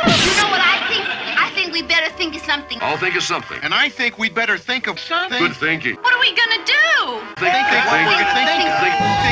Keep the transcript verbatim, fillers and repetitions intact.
You know what I think? I think we better think of something. I'll think of something. And I think we'd better think of something. Good thinking. What are we gonna do? Think, think, think, think, think, think.